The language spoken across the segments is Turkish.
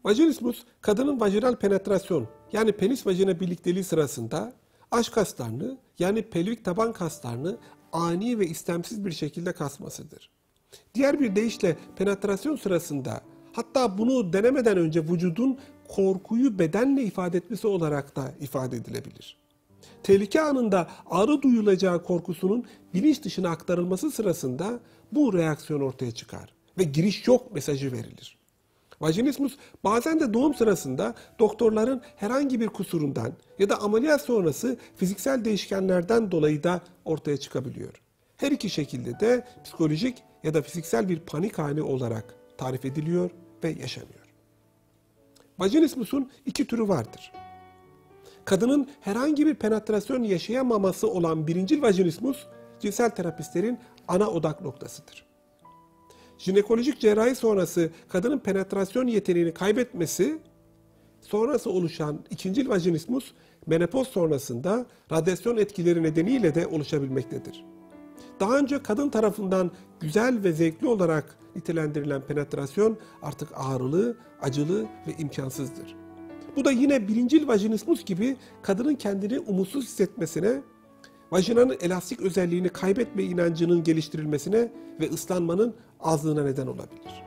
Vajinismus, kadının vajinal penetrasyon yani penis vajina birlikteliği sırasında aç kaslarını yani pelvik taban kaslarını ani ve istemsiz bir şekilde kasmasıdır. Diğer bir deyişle penetrasyon sırasında hatta bunu denemeden önce vücudun korkuyu bedenle ifade etmesi olarak da ifade edilebilir. Tehlike anında ağrı duyulacağı korkusunun bilinç dışına aktarılması sırasında bu reaksiyon ortaya çıkar ve giriş yok mesajı verilir. Vajinismus bazen de doğum sırasında doktorların herhangi bir kusurundan ya da ameliyat sonrası fiziksel değişkenlerden dolayı da ortaya çıkabiliyor. Her iki şekilde de psikolojik ya da fiziksel bir panik hali olarak tarif ediliyor ve yaşanıyor. Vajinismus'un iki türü vardır. Kadının herhangi bir penetrasyon yaşayamaması olan birincil vajinismus, cinsel terapistlerin ana odak noktasıdır. Jinekolojik cerrahi sonrası kadının penetrasyon yeteneğini kaybetmesi, sonrası oluşan ikincil vajinismus, menopoz sonrasında radyasyon etkileri nedeniyle de oluşabilmektedir. Daha önce kadın tarafından güzel ve zevkli olarak nitelendirilen penetrasyon artık ağrılı, acılı ve imkansızdır. Bu da yine birincil vajinismus gibi kadının kendini umutsuz hissetmesine, vajinanın elastik özelliğini kaybetme inancının geliştirilmesine ve ıslanmanın azlığına neden olabilir.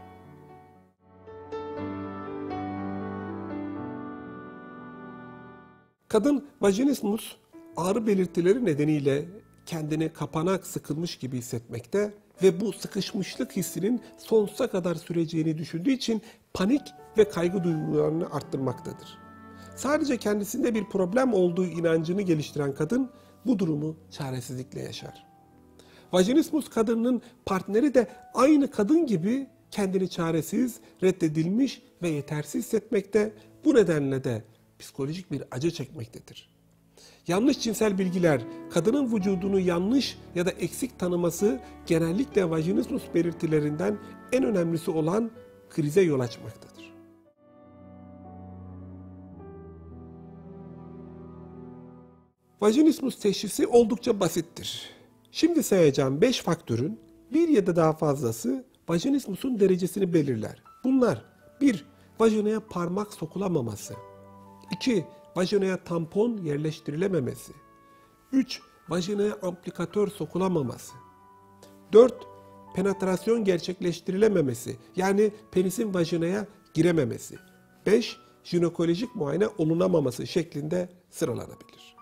Kadın vajinismus ağrı belirtileri nedeniyle kendini kapanak sıkılmış gibi hissetmekte ve bu sıkışmışlık hissinin sonsuza kadar süreceğini düşündüğü için panik ve kaygı duygularını arttırmaktadır. Sadece kendisinde bir problem olduğu inancını geliştiren kadın bu durumu çaresizlikle yaşar. Vajinismus kadının partneri de aynı kadın gibi kendini çaresiz, reddedilmiş ve yetersiz hissetmekte, bu nedenle de psikolojik bir acı çekmektedir. Yanlış cinsel bilgiler, kadının vücudunu yanlış ya da eksik tanıması genellikle vajinismus belirtilerinden en önemlisi olan krize yol açmaktadır. Vajinismus teşhisi oldukça basittir. Şimdi sayacağım 5 faktörün bir ya da daha fazlası vajinismusun derecesini belirler. Bunlar: 1. Vajinaya parmak sokulamaması. 2. Vajinaya tampon yerleştirilememesi. 3. Vajinaya aplikatör sokulamaması. 4. Penetrasyon gerçekleştirilememesi, yani penisin vajinaya girememesi. 5. Jinekolojik muayene olunamaması şeklinde sıralanabilir.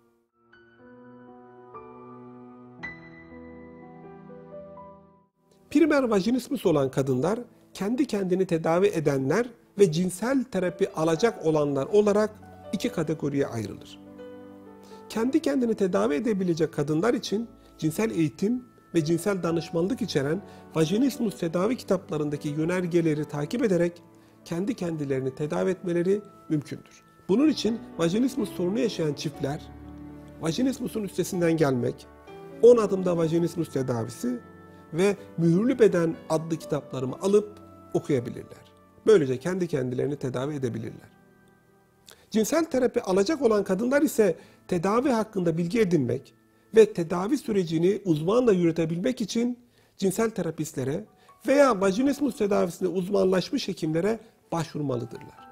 Primer vajinismus olan kadınlar, kendi kendini tedavi edenler ve cinsel terapi alacak olanlar olarak iki kategoriye ayrılır. Kendi kendini tedavi edebilecek kadınlar için cinsel eğitim ve cinsel danışmanlık içeren vajinismus tedavi kitaplarındaki yönergeleri takip ederek kendi kendilerini tedavi etmeleri mümkündür. Bunun için vajinismus sorunu yaşayan çiftler, vajinismusun üstesinden gelmek, 10 adımda vajinismus tedavisi ve Mühürlü Beden adlı kitaplarımı alıp okuyabilirler. Böylece kendi kendilerini tedavi edebilirler. Cinsel terapi alacak olan kadınlar ise tedavi hakkında bilgi edinmek ve tedavi sürecini uzmanla yürütebilmek için cinsel terapistlere veya vajinismus tedavisinde uzmanlaşmış hekimlere başvurmalıdırlar.